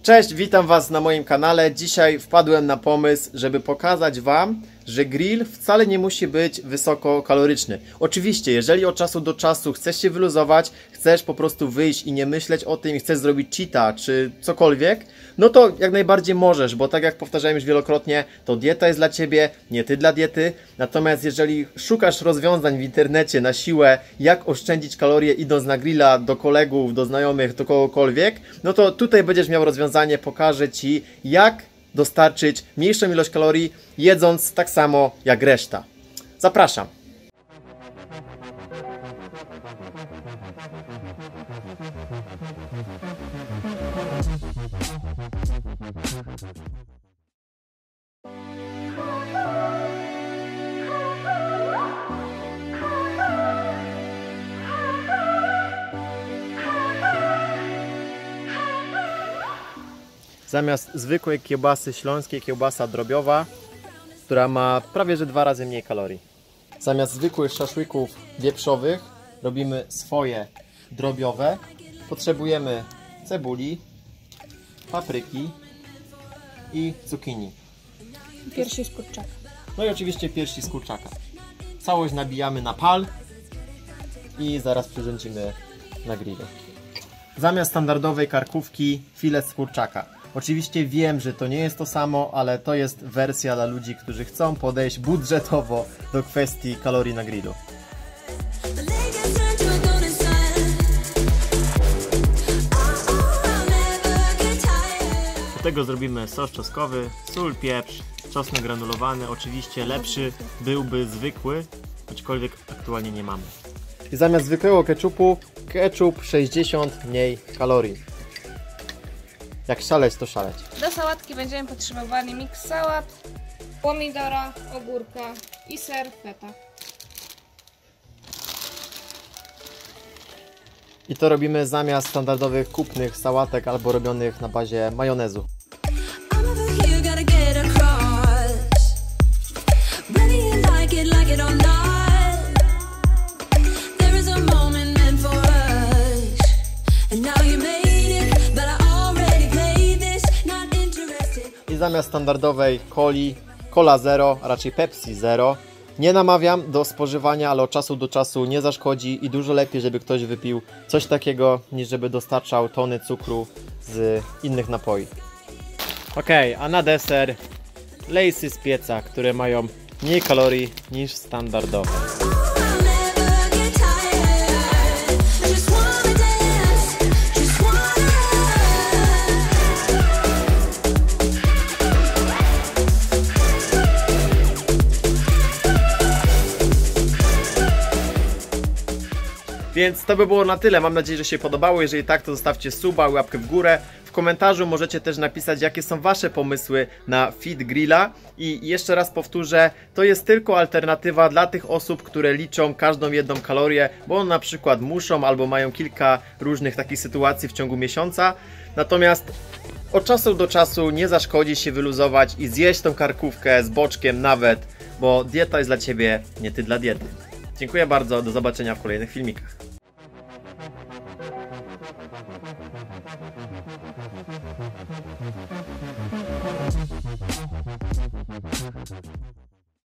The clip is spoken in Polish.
Cześć, witam Was na moim kanale. Dzisiaj wpadłem na pomysł, żeby pokazać Wam, że grill wcale nie musi być wysokokaloryczny. Oczywiście, jeżeli od czasu do czasu chcesz się wyluzować, chcesz po prostu wyjść i nie myśleć o tym, chcesz zrobić cheata czy cokolwiek, no to jak najbardziej możesz, bo tak jak powtarzałem już wielokrotnie, to dieta jest dla Ciebie, nie Ty dla diety. Natomiast jeżeli szukasz rozwiązań w internecie na siłę, jak oszczędzić kalorie idąc na grilla do kolegów, do znajomych, do kogokolwiek, no to tutaj będziesz miał rozwiązanie, pokażę Ci, jak dostarczyć mniejszą ilość kalorii, jedząc tak samo jak reszta. Zapraszam! Zamiast zwykłej kiełbasy śląskiej, kiełbasa drobiowa, która ma prawie że 2 razy mniej kalorii. Zamiast zwykłych szaszłyków wieprzowych robimy swoje drobiowe. Potrzebujemy cebuli, papryki i cukinii. Piersi z kurczaka. No i oczywiście piersi z kurczaka. Całość nabijamy na pal i zaraz przyrządzimy na grillu. Zamiast standardowej karkówki filet z kurczaka. Oczywiście wiem, że to nie jest to samo, ale to jest wersja dla ludzi, którzy chcą podejść budżetowo do kwestii kalorii na grillu. Do tego zrobimy sos czosnkowy, sól, pieprz, czosnek granulowany. Oczywiście lepszy byłby zwykły, aczkolwiek aktualnie nie mamy. I zamiast zwykłego ketchupu, ketchup 60 mniej kalorii. Jak szaleć, to szaleć. Do sałatki będziemy potrzebowali miks sałat, pomidora, ogórka i ser feta. I to robimy zamiast standardowych kupnych sałatek albo robionych na bazie majonezu. I zamiast standardowej coli, Cola Zero, a raczej Pepsi Zero. Nie namawiam do spożywania, ale od czasu do czasu nie zaszkodzi i dużo lepiej, żeby ktoś wypił coś takiego, niż żeby dostarczał tony cukru z innych napoi. Ok, a na deser Lay'sy z pieca, które mają mniej kalorii niż standardowe. Więc to by było na tyle. Mam nadzieję, że się podobało. Jeżeli tak, to zostawcie suba, łapkę w górę. W komentarzu możecie też napisać, jakie są Wasze pomysły na fit grilla. I jeszcze raz powtórzę, to jest tylko alternatywa dla tych osób, które liczą każdą jedną kalorię, bo na przykład muszą albo mają kilka różnych takich sytuacji w ciągu miesiąca. Natomiast od czasu do czasu nie zaszkodzi się wyluzować i zjeść tą karkówkę z boczkiem nawet, bo dieta jest dla Ciebie, nie Ty dla diety. Dziękuję bardzo, do zobaczenia w kolejnych filmikach.